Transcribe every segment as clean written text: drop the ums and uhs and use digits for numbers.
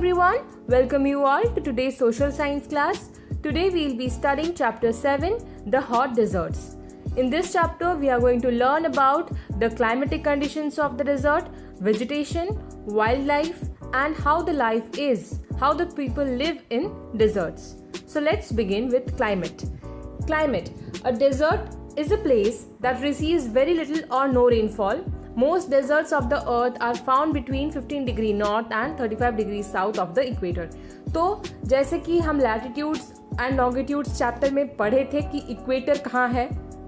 everyone, welcome you all to today's social science class. Today we will be studying chapter 7, the hot deserts. In this chapter we are going to learn about the climatic conditions of the desert, vegetation, wildlife and how the life is, how the people live in deserts. So let's begin with climate. Climate. A desert is a place that receives very little or no rainfall. Most deserts of the earth are found between 15 degree north and 35 degree south of the equator. तो जैसे कि हम latitudes and longitudes chapter में पढ़े थे कि equator कहाँ है,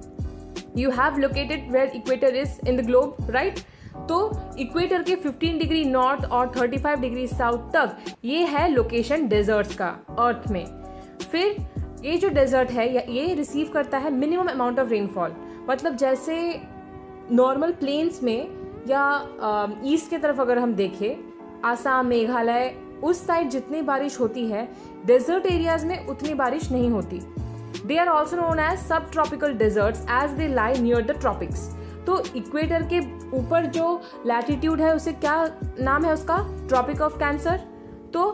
you have located where equator is in the globe, right? तो इक्वेटर के 15 डिग्री नॉर्थ और 35 डिग्री साउथ तक ये है लोकेशन डेजर्ट्स का अर्थ में. फिर ये जो डेजर्ट है ये रिसीव करता है मिनिमम अमाउंट ऑफ रेनफॉल. मतलब जैसे नॉर्मल प्लेन्स में या ईस्ट के तरफ अगर हम देखें, आसाम, मेघालय, उस साइड जितनी बारिश होती है डेजर्ट एरियाज में उतनी बारिश नहीं होती. They are also known as subtropical deserts as they lie near the tropics. तो इक्वेटर के ऊपर जो लैटिट्यूड है उसे क्या नाम है उसका? Tropic of Cancer. तो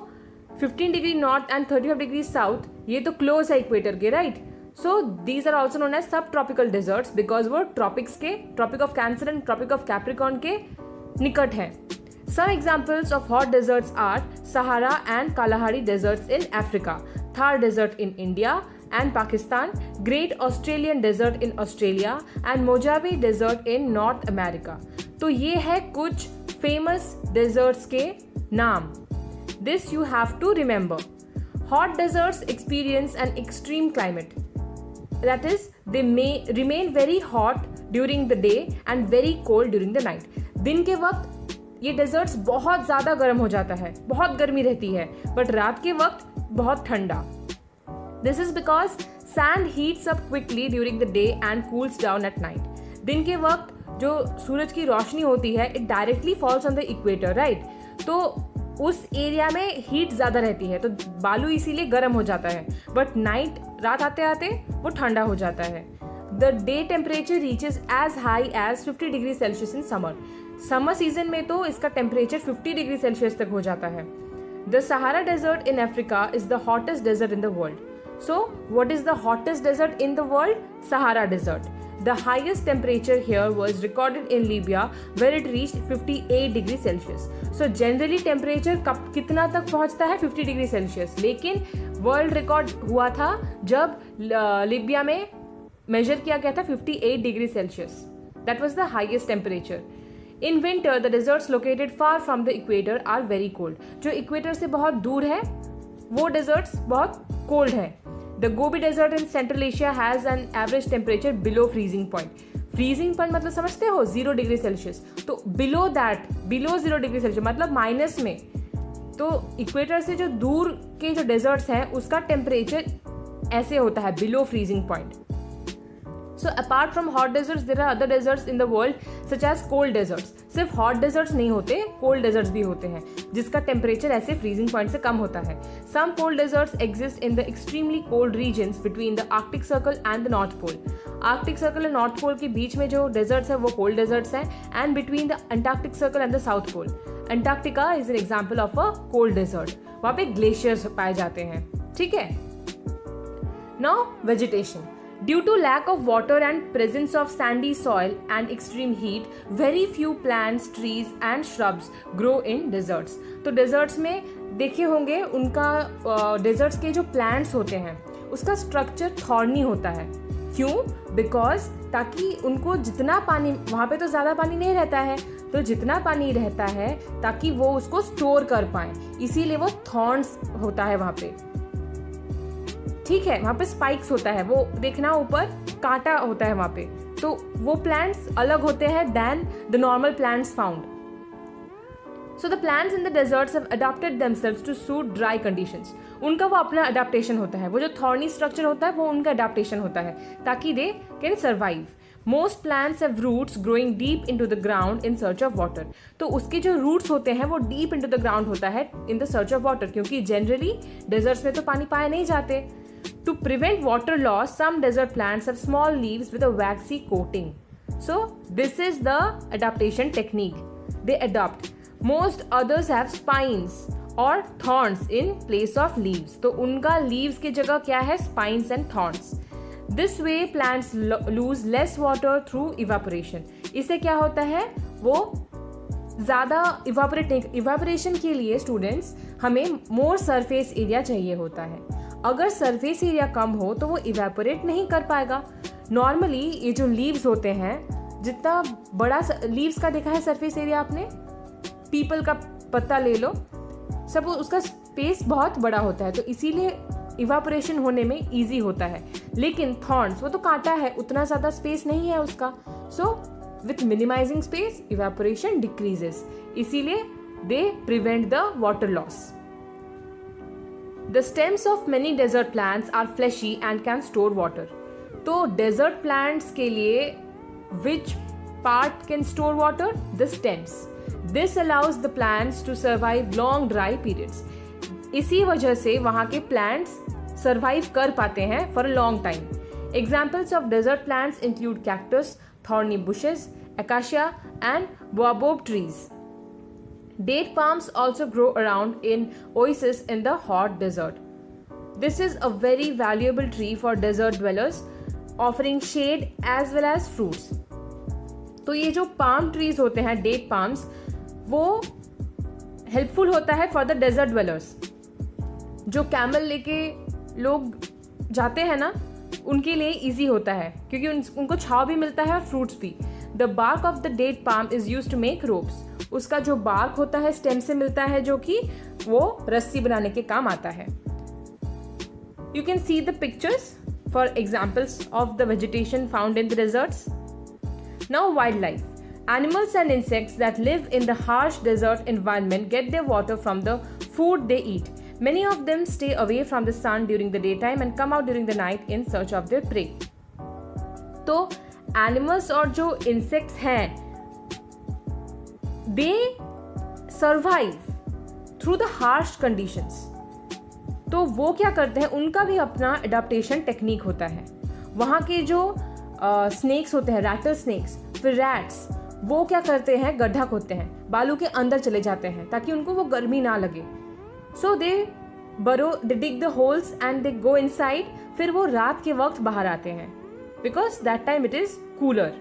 15 degree north and 35 degree south ये तो क्लोज है इक्वेटर के, right? So these are also known as subtropical deserts because वो ट्रॉपिक्स के, Tropic of Cancer and Tropic of Capricorn के निकट हैं. Some examples of hot deserts are Sahara and Kalahari deserts in Africa, Thar desert in India and Pakistan, Great Australian desert in Australia and Mojave desert in North America. तो ये है कुछ famous deserts के नाम. This you have to remember. Hot deserts experience an extreme climate. That is, they may remain very hot during the day and very cold during the night. दिन के वक्त ये डेजर्ट्स बहुत ज़्यादा गर्म हो जाता है, बहुत गर्मी रहती है, बट रात के वक्त बहुत ठंडा. This is because sand heats up quickly during the day and cools down at night. दिन के वक्त जो सूरज की रोशनी होती है, it directly falls on the equator, right? तो उस एरिया में हीट ज़्यादा रहती है तो बालू इसीलिए गर्म हो जाता है, बट नाइट, रात आते आते वो ठंडा हो जाता है. The day temperature reaches as high as 50 degree Celsius in summer. Summer season में तो इसका टेम्परेचर 50 डिग्री सेल्सियस तक हो जाता है. The Sahara desert in Africa is the hottest desert in the world. So what is the hottest desert in the world? Sahara desert. The highest temperature here was recorded in Libya where it reached 58 degree Celsius. So generally temperature कब कितना तक पहुंचता है? 50 degree Celsius. लेकिन world record हुआ था जब Libya में मेजर किया गया था 58 degree Celsius. That was the highest temperature. In winter, the deserts located far from the equator are very cold. जो इक्वेटर से बहुत दूर है वो डेजर्ट्स बहुत कोल्ड है. The Gobi Desert in Central Asia has an average temperature below freezing point. Freezing point मतलब समझते हो? 0 डिग्री सेल्सियस. तो below 0 डिग्री सेल्सियस मतलब माइनस में. तो इक्वेटर से जो दूर के जो डेजर्ट्स हैं उसका टेम्परेचर ऐसे होता है, below freezing point. So apart from hot deserts, there are other deserts in the world such as cold deserts. सिर्फ hot deserts नहीं होते, cold deserts भी होते हैं जिसका टेम्परेचर ऐसे freezing point से कम होता है. Some cold deserts exist in the extremely cold regions between the Arctic Circle and the North Pole. Arctic Circle और North Pole के बीच में जो deserts है वो cold deserts हैं, and between the Antarctic Circle and the South Pole. Antarctica is an example of a cold desert. वहाँ पे glaciers पाए जाते हैं, ठीक है? Now vegetation. Due to lack of water and presence of sandy soil and extreme heat, very few plants, trees and shrubs grow in deserts. तो deserts में देखे होंगे उनका deserts के जो plants होते हैं उसका structure thorny होता है. क्यों? Because ताकि उनको जितना पानी, वहाँ पे तो ज़्यादा पानी नहीं रहता है, तो जितना पानी रहता है ताकि वो उसको store कर पाएँ, इसीलिए वो thorns होता है वहाँ पे, ठीक है? वहाँ पे स्पाइक्स होता है, वो देखना ऊपर कांटा होता है वहाँ पे. तो वो प्लांट्स अलग होते हैं than the normal plants found. So the plants in the deserts have adopted themselves to suit dry conditions. उनका वो अपना अडाप्टेशन होता है, वो जो थॉर्नी स्ट्रक्चर होता है वो उनका अडाप्टेशन होता है ताकि they can survive. Most plants have roots growing deep into the ground in search of water. तो उसके जो रूट्स होते हैं वो डीप इनटू द ग्राउंड होता है in the search of water, क्योंकि जनरली डेजर्ट्स में तो पानी पाए नहीं जाते. To prevent water loss, some desert plants have small leaves with a waxy coating. So this is the adaptation technique they adopt. Most others have spines और thorns in place of leaves. तो उनका leaves की जगह क्या है? Spines and thorns. This way plants lose less water through evaporation. इससे क्या होता है? वो ज़्यादा इवापोरेशन के लिए स्टूडेंट्स हमें मोर सरफेस एरिया चाहिए होता है। अगर सरफेस एरिया कम हो तो वो इवेपोरेट नहीं कर पाएगा। नॉर्मली ये जो लीव्स होते हैं, जितना बड़ा लीव्स का देखा है सरफेस एरिया आपने, पीपल का पत्ता ले लो, सब उसका स्पेस बहुत बड़ा होता है, तो इसीलिए इवापोरेशन होने में इजी होता है। लेकिन थॉर्न्स, वो तो कांटा है, उतना ज़्यादा स्पेस नहीं है उसका। So with minimizing space evaporation decreases, इसीलिए they prevent the water loss. The stems of many desert plants are fleshy and can store water. तो desert plants के लिए which part can store water? The stems. This allows the plants to survive long dry periods. इसी वजह से वहाँ के plants survive कर पाते हैं for a long time. Examples of desert plants include cactus, thorny bushes, acacia and baobab trees. Date palms also grow around in oases in the hot desert. This is a very valuable tree for desert dwellers, offering shade as well as fruits. तो ये जो palm trees होते हैं, date palms, वो helpful होता है for the desert dwellers. जो camel लेके लोग जाते हैं ना, उनके लिए easy होता है क्योंकि उनको छाव भी मिलता है और fruits भी. The bark of the date palm is used to make ropes. उसका जो बार्क होता है स्टेम से मिलता है, जो कि वो रस्सी बनाने के काम आता है। You can see the pictures for examples of the vegetation found in the deserts. Now wildlife. Animals and insects that live in the harsh desert environment get their water from the food they eat. Many of them stay away from the sun during the daytime and come out during the night in search of their prey. तो animals और जो insects हैं, they survive through the harsh conditions. तो वो क्या करते हैं? उनका भी अपना एडाप्टेशन टेक्निक होता है। वहाँ के जो स्नेक्स होते हैं, रैटल स्नेक्स, फिर रैट्स, वो क्या करते हैं? गड्ढा खोदते हैं, बालू के अंदर चले जाते हैं ताकि उनको वो गर्मी ना लगे। So they dig the holes and they go inside. फिर वो रात के वक्त बाहर आते हैं because that time it is cooler.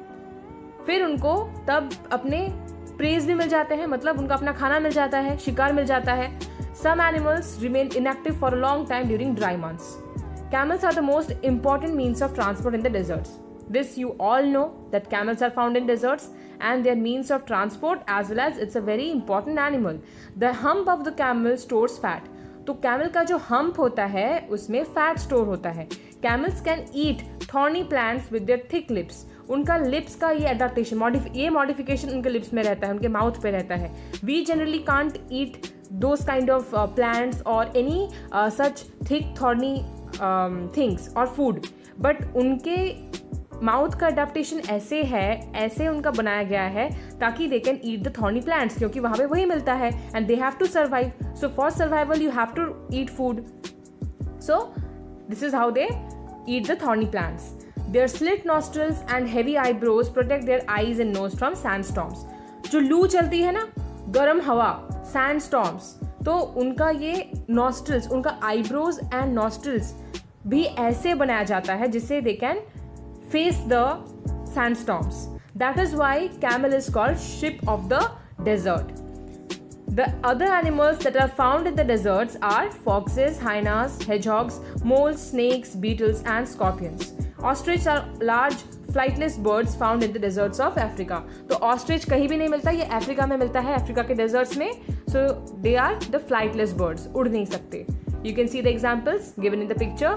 फिर उनको तब अपने प्रेज भी मिल जाते हैं, मतलब उनका अपना खाना मिल जाता है, शिकार मिल जाता है। Some animals remain inactive for a long time during dry months. Camels are the most important means of transport in the deserts. This you all know that camels are found in deserts and their means of transport as well as it's a very important animal. The hump of the camel stores fat. तो camel का जो hump होता है उसमें fat store होता है। Camels can eat thorny plants with their thick lips. उनका lips का ये एडाप्टेशन, ये मॉडिफिकेशन उनके लिप्स में रहता है, उनके माउथ पे रहता है। We generally can't eat those kind of plants और any such thick thorny things और फूड, बट उनके माउथ का अडेप्टेशन ऐसे है, ऐसे उनका बनाया गया है ताकि they can eat the thorny plants, क्योंकि वहाँ पे वही मिलता है and they have to survive. So for survival you have to eat food. So this is how they eat the thorny plants. Their slit nostrils and heavy eyebrows protect their eyes and nose from sandstorms. जो लू चलती है ना, गर्म हवा, sandstorms, तो उनका ये nostrils, उनका eyebrows and nostrils भी ऐसे बनाया जाता है जिससे they can face the sandstorms. That is why camel is called ship of the desert. The other animals that are found in the deserts are foxes, hyenas, hedgehogs, moles, snakes, beetles and scorpions. Ostrich are large flightless birds found in the deserts of Africa. तो ostrich कहीं भी नहीं मिलता, ये Africa में मिलता है, Africa के deserts में. So they are the flightless birds, उड़ नहीं सकते. You can see the examples given in the picture.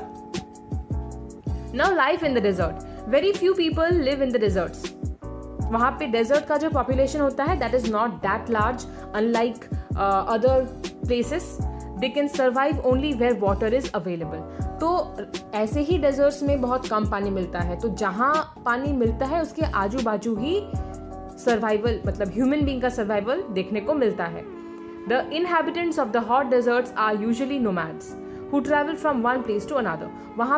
Now life in the desert. Very few people live in the deserts. वहाँ पे डेजर्ट का जो पॉपुलेशन होता है that is not that large, unlike other places. They can survive only where water is available. तो ऐसे ही desserts में बहुत कम पानी मिलता है, तो जहाँ पानी मिलता है उसके आजू बाजू ही सर्वाइवल, मतलब ह्यूमन बीइंग का सर्वाइवल देखने को मिलता है. The inhabitants of the hot deserts are usually nomads who travel from one place to another. वहाँ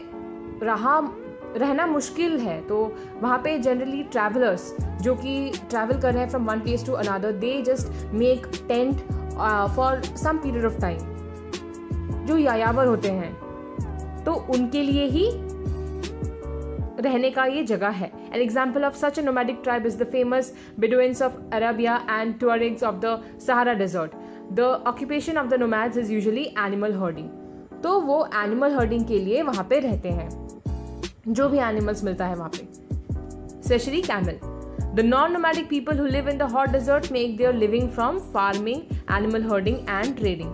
पे रहना मुश्किल है, तो वहाँ पे जनरली ट्रैवलर्स जो कि ट्रैवल कर रहे हैं from one place to another, they just make tent for some period of time, जो यायावर होते हैं, तो उनके लिए ही रहने का ये जगह है. An example of such a nomadic tribe is the famous Bedouins of Arabia and Tuaregs of the Sahara Desert. The occupation of the nomads is usually animal herding. तो वो animal herding के लिए वहाँ पे रहते हैं, जो भी animals मिलता है वहाँ पे. Especially camel. The non-nomadic people who live in the hot desert make their living from farming, animal herding and trading.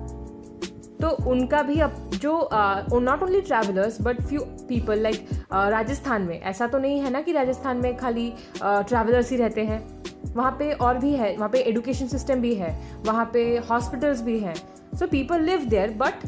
तो उनका भी अब जो not only travellers but few people like Rajasthan में, ऐसा तो नहीं है ना कि राजस्थान में खाली ट्रैवलर्स ही रहते हैं, वहाँ पे और भी है, वहाँ पे एजुकेशन सिस्टम भी है, वहाँ पे हॉस्पिटल्स भी हैं. So people live there but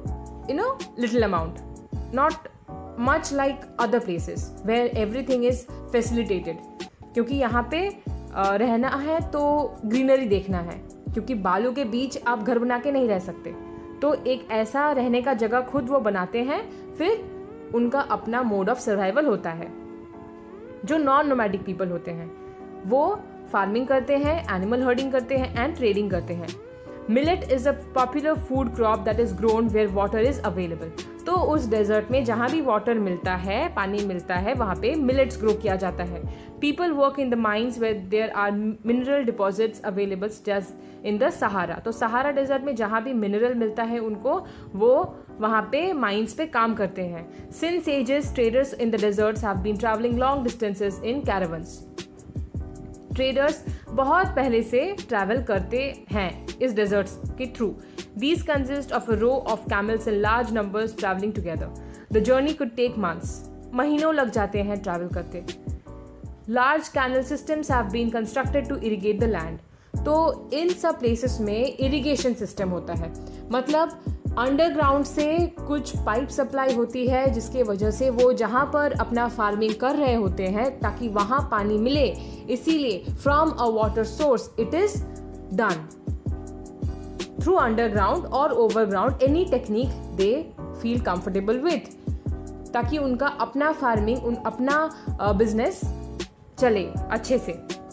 little amount, not much like other places where everything is facilitated. क्योंकि यहाँ पे रहना है तो ग्रीनरी देखना है, क्योंकि बालू के बीच आप घर बना के नहीं रह सकते. तो एक ऐसा रहने का जगह खुद वो बनाते हैं, फिर उनका अपना मोड ऑफ सर्वाइवल होता है. जो नॉन नोमैडिक पीपल होते हैं वो फार्मिंग करते हैं, एनिमल हर्डिंग करते हैं एंड ट्रेडिंग करते हैं. Millet is a popular food crop that is grown where water is available. तो उस डेजर्ट में जहाँ भी वाटर मिलता है, पानी मिलता है, वहाँ पे मिलेट्स ग्रो किया जाता है. People work in the mines where there are mineral deposits available just in the Sahara. तो सहारा डेजर्ट में जहाँ भी मिनरल मिलता है उनको, वो वहाँ पे माइंस पे काम करते हैं. Since ages traders in the deserts have been travelling long distances in caravans. Traders बहुत पहले से ट्रैवल करते हैं इस डेजर्ट्स के through. These consist of a row of camels in large numbers traveling together. The journey could take months. महीनों लग जाते हैं ट्रैवल करते. Large canal systems have been constructed to irrigate the land. तो इन सब प्लेसेस में irrigation system होता है, मतलब अंडरग्राउंड से कुछ पाइप सप्लाई होती है, जिसके वजह से वो जहाँ पर अपना फार्मिंग कर रहे होते हैं ताकि वहाँ पानी मिले, इसीलिए from a water source it is done through underground or overground, any technique they feel comfortable with, ताकि उनका अपना फार्मिंग, अपना बिजनेस चले अच्छे से.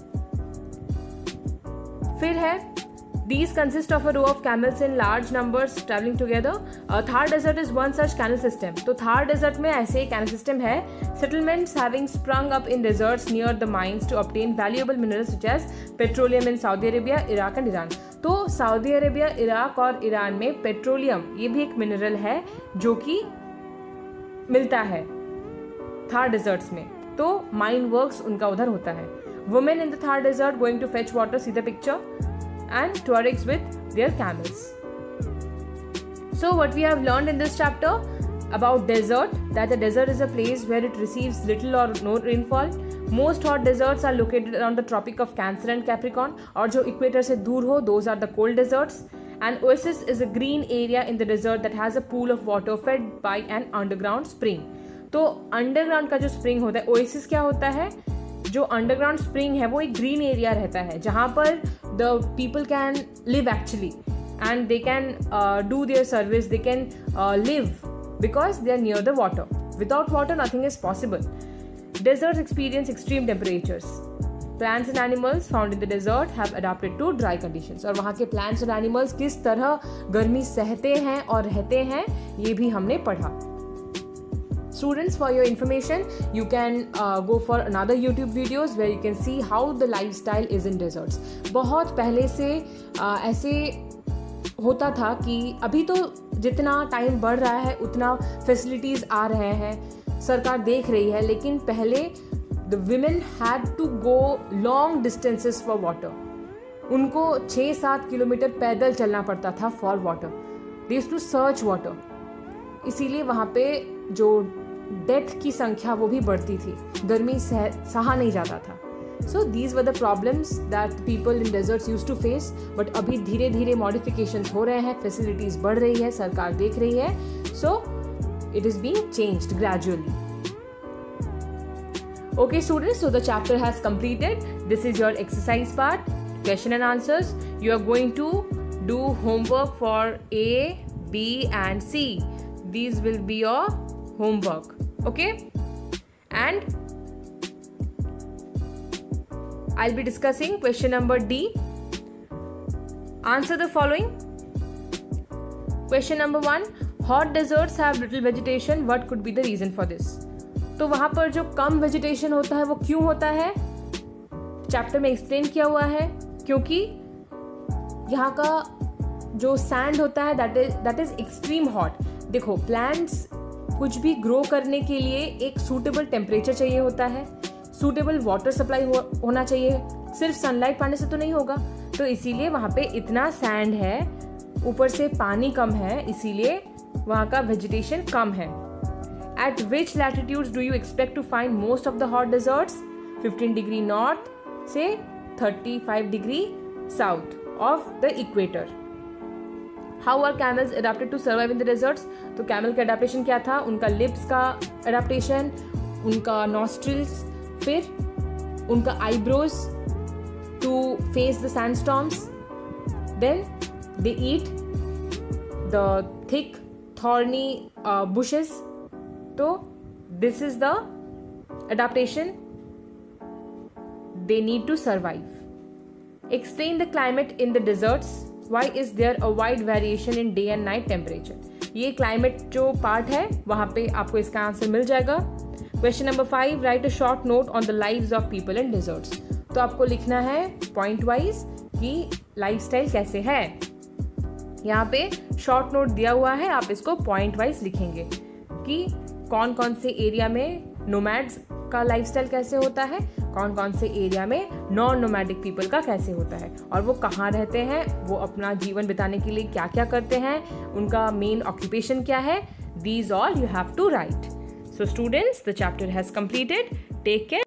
फिर है these consist of a row of camels in large numbers traveling together. Thar desert is one such canal system. तो थार डेजर्ट में ऐसे एक कैनल सिस्टम है. Settlements having sprung up in deserts near the mines to obtain valuable minerals such as petroleum in Saudi Arabia, Iraq and Iran. तो Saudi Arabia, Iraq और Iran में petroleum, ये भी एक मिनरल है जो कि मिलता है थार डेजर्ट्स में. तो माइन वर्क्स उनका उधर होता है. Women in the Thar desert going to fetch water, see the picture, and Tuaregs with their camels. So what we have learned in this chapter about desert, that the desert is a place where it receives little or no rainfall. Most hot deserts are located around the Tropic of Cancer and Capricorn, और जो equator से दूर हो, those are the cold deserts. And oasis is a green area in the desert that has a pool of water fed by an underground spring. तो underground का जो spring होता है, ओएसिस क्या होता है, जो अंडरग्राउंड स्प्रिंग है वो एक ग्रीन एरिया रहता है जहाँ पर the people can live actually and they can do their service, they can live because they are near the water. Without water nothing is possible. Deserts experience extreme temperatures. Plants and animals found in the desert have adapted to dry conditions. और वहाँ के plants और animals किस तरह गर्मी सहते हैं और रहते हैं, ये भी हमने पढ़ा. Students, for your information, you can go for another YouTube videos where you can see how the lifestyle is in deserts. बहुत पहले से ऐसे होता था कि अभी तो जितना टाइम बढ़ रहा है उतना फैसिलिटीज़ आ रहे हैं, सरकार देख रही है, लेकिन पहले the women had to go long distances for water. उनको 6-7 किलोमीटर पैदल चलना पड़ता था for water. They used to search water. इसीलिए वहाँ पे जो डेथ की संख्या वो भी बढ़ती थी, गर्मी सहा नहीं जाता था. So these were the problems that people in deserts used to face. But अभी धीरे धीरे modifications हो रहे हैं, facilities बढ़ रही है, सरकार देख रही है. So it is being changed gradually. Okay students, so the chapter has completed. This is your exercise part, question and answers. You are going to do homework for A, B and C. These will be your homework. Okay? And I'll be discussing question number D. Answer the following. Question number 1, hot deserts have little vegetation, what could be the reason for this. तो वहां पर जो कम vegetation होता है वो क्यों होता है, चैप्टर में एक्सप्लेन किया हुआ है, क्योंकि यहाँ का जो सैंड होता है दैट इज एक्सट्रीम हॉट। देखो, प्लांट्स कुछ भी ग्रो करने के लिए एक सूटेबल टेम्परेचर चाहिए होता है, सूटेबल वाटर सप्लाई होना चाहिए, सिर्फ सनलाइट पाने से तो नहीं होगा। तो इसीलिए वहाँ पे इतना सैंड है, ऊपर से पानी कम है, इसीलिए वहाँ का वेजिटेशन कम है। At which latitudes do you expect to find most of the hot deserts? 15 degree north से 35 degree south of the equator. How are camels adapted to survive in the deserts? तो कैमल का adaptation क्या था? उनका lips का adaptation, उनका nostrils, फिर उनका eyebrows to face the sandstorms, then they eat the thick thorny bushes. तो this is the adaptation they need to survive. Explain the climate in the deserts. Why is there a wide variation in day and night temperature? ये climate जो part है वहाँ पे आपको इसका answer मिल जाएगा। Question number 5, write a short note on the lives of people in deserts. तो आपको लिखना है point wise कि lifestyle कैसे है। यहाँ पे शॉर्ट नोट दिया हुआ है, आप इसको पॉइंट वाइज लिखेंगे कि कौन कौन से एरिया में नोमैड्स का लाइफस्टाइल कैसे होता है, कौन कौन से एरिया में नॉन नोमैडिक पीपल का कैसे होता है, और वो कहाँ रहते हैं, वो अपना जीवन बिताने के लिए क्या क्या करते हैं, उनका मेन ऑक्यूपेशन क्या है। These all you have to write. So students, the chapter has completed. Take care.